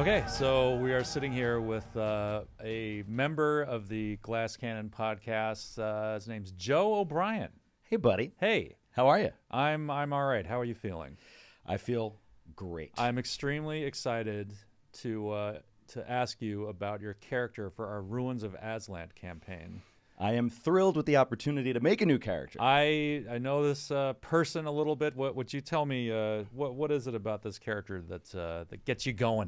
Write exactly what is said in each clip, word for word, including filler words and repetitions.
Okay, so we are sitting here with uh, a member of the Glass Cannon podcast. Uh, his name's Joe O'Brien. Hey, buddy. Hey, How are you? I'm I'm all right. How are you feeling? I feel great. I'm extremely excited to uh, to ask you about your character for our Ruins of Azlant campaign. I am thrilled with the opportunity to make a new character. I I know this uh, person a little bit. What would you tell me? Uh, what what is it about this character that uh, that gets you going?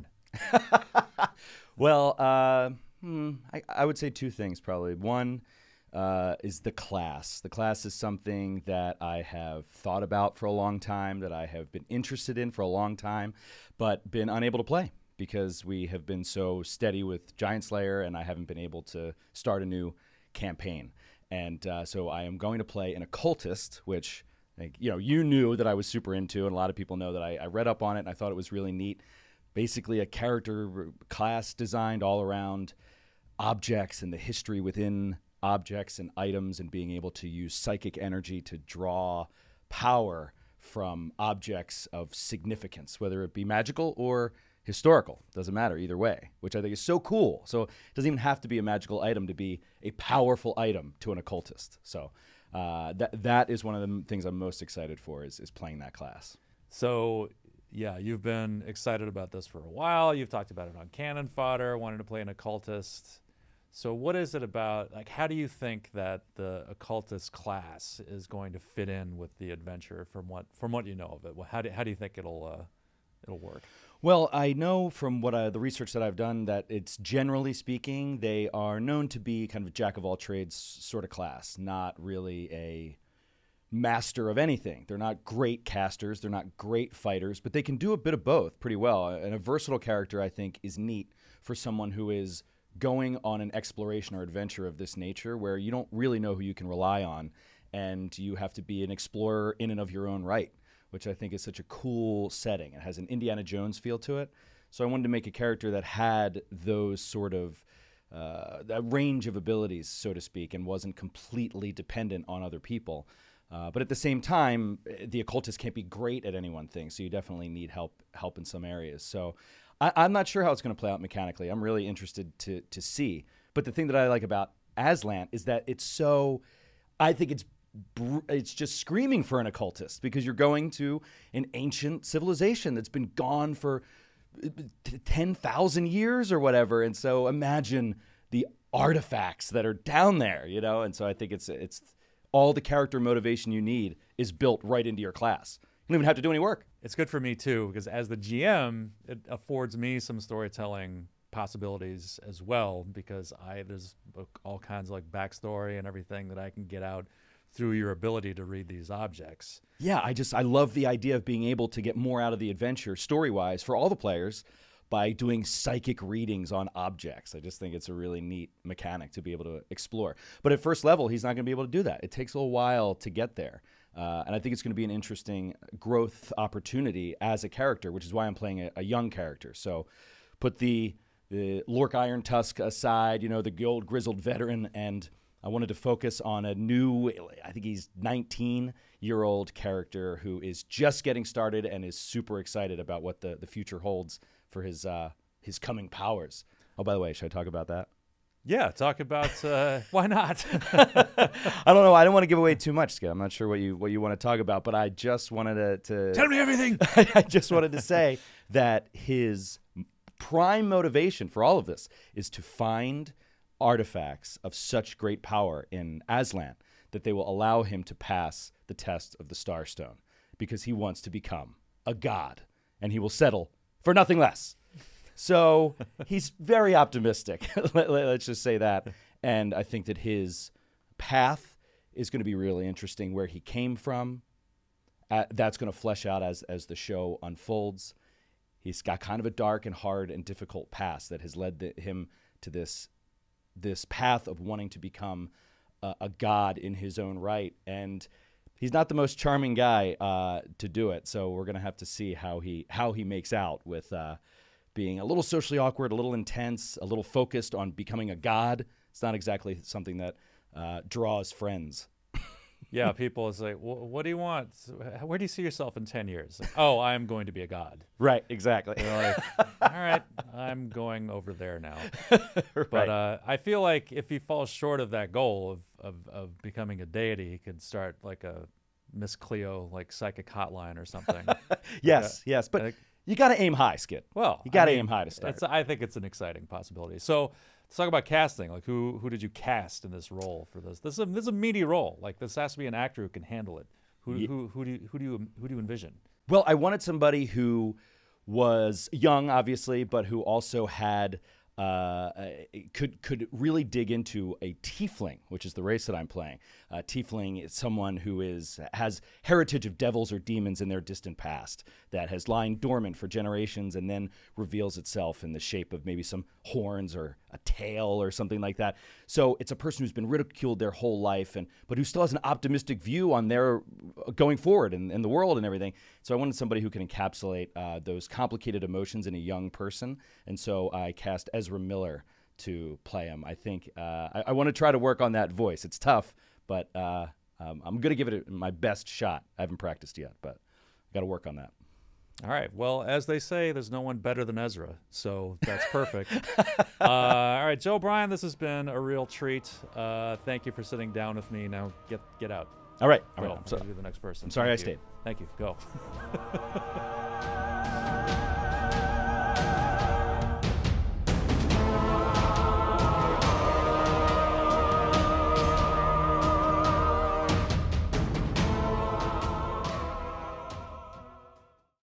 Well, uh, hmm, I, I would say two things probably. One uh, is the class. The class is something that I have thought about for a long time, that I have been interested in for a long time, but been unable to play because we have been so steady with Giant Slayer and I haven't been able to start a new campaign. And uh, so I am going to play an occultist, which like, you know, you knew that I was super into, and a lot of people know that I, I read up on it and I thought it was really neat. Basically a character class designed all around objects and the history within objects and items, and being able to use psychic energy to draw power from objects of significance, whether it be magical or historical. Doesn't matter either way, which I think is so cool. So it doesn't even have to be a magical item to be a powerful item to an occultist. So uh, that that is one of the things I'm most excited for, is, is playing that class. So, yeah, you've been excited about this for a while. You've talked about it on Cannon Fodder, wanted to play an occultist. So what is it about, like, how do you think that the occultist class is going to fit in with the adventure from what from what you know of it? Well, how do, how do you think it'll uh, it'll work? Well, I know from what I, the research that I've done that it's, generally speaking, they are known to be kind of a jack-of-all-trades sort of class, not really a master of anything. They're not great casters, they're not great fighters, but they can do a bit of both pretty well. And a versatile character, I think, is neat for someone who is going on an exploration or adventure of this nature, where you don't really know who you can rely on, and you have to be an explorer in and of your own right, which I think is such a cool setting. It has an Indiana Jones feel to it. So I wanted to make a character that had those sort of uh, a range of abilities, so to speak, and wasn't completely dependent on other people. Uh, but at the same time, the occultist can't be great at any one thing, so you definitely need help help in some areas. So I, I'm not sure how it's going to play out mechanically. I'm really interested to to see. But the thing that I like about Azlant is that it's so, I think it's br- it's just screaming for an occultist, because you're going to an ancient civilization that's been gone for ten thousand years or whatever. And so imagine the artifacts that are down there, you know? And so I think it's it's... all the character motivation you need is built right into your class. You don't even have to do any work. It's good for me too, because as the G M, it affords me some storytelling possibilities as well, because I there's all kinds of like backstory and everything that I can get out through your ability to read these objects. Yeah, I just I love the idea of being able to get more out of the adventure story-wise for all the players by doing psychic readings on objects. I just think it's a really neat mechanic to be able to explore. But at first level, he's not going to be able to do that. It takes a little while to get there. Uh, and I think it's going to be an interesting growth opportunity as a character, which is why I'm playing a, a young character. So put the, the Lork Iron Tusk aside, you know, the old grizzled veteran, and I wanted to focus on a new, I think he's nineteen-year-old character who is just getting started and is super excited about what the, the future holds for his uh, his coming powers. Oh, by the way, should I talk about that? Yeah, talk about uh, why not? I don't know. I don't want to give away too much, Skip. I'm not sure what you what you want to talk about, but I just wanted to, to Tell me everything. I just wanted to say that his prime motivation for all of this is to find artifacts of such great power in Azlant that they will allow him to pass the test of the Starstone, because he wants to become a god, and he will settle for nothing less. So he's very optimistic. Let's just say that. And I think that his path is going to be really interesting, where he came from. Uh, that's going to flesh out as, as the show unfolds. He's got kind of a dark and hard and difficult past that has led the, him to this, this path of wanting to become a, a god in his own right. And he's not the most charming guy uh, to do it, so we're going to have to see how he how he makes out with uh, being a little socially awkward, a little intense, a little focused on becoming a god. It's not exactly something that uh, draws friends. Yeah, people say, well, what do you want? Where do you see yourself in ten years? Like, oh, I'm going to be a god. Right, exactly. They're like, all right, I'm going over there now. Right. But uh, I feel like if he falls short of that goal of, of, of becoming a deity, he could start like a Miss Cleo, like psychic hotline or something. Yes, Like, yes. But like, you got to aim high, Skid. well, You got to I mean, aim high to start. It's, I think it's an exciting possibility. So let's talk about casting. Like, who who did you cast in this role for this? This is a, this is a meaty role. Like, this has to be an actor who can handle it. Who Ye- who who do you, who do you who do you envision? Well, I wanted somebody who was young, obviously, but who also had uh, could could really dig into a tiefling, which is the race that I'm playing. Uh, tiefling is someone who is has heritage of devils or demons in their distant past that has lying dormant for generations and then reveals itself in the shape of maybe some horns or a tail or something like that. So it's a person who's been ridiculed their whole life, and but who still has an optimistic view on their going forward in, in the world and everything. So I wanted somebody who can encapsulate uh, those complicated emotions in a young person, and so I cast Ezra Miller to play him. I think uh, I, I want to try to work on that voice. It's tough, but uh, um, I'm going to give it my best shot. I haven't practiced yet, but I got to work on that. All right. Well, as they say, there's no one better than Ezra, so that's perfect. uh, all right, Joe Bryan, this has been a real treat. Uh, thank you for sitting down with me. Now get get out. All right. All Go. right. I'm I'm sorry. gonna do the next person. I'm sorry Thank I you. stayed. Thank you. Go.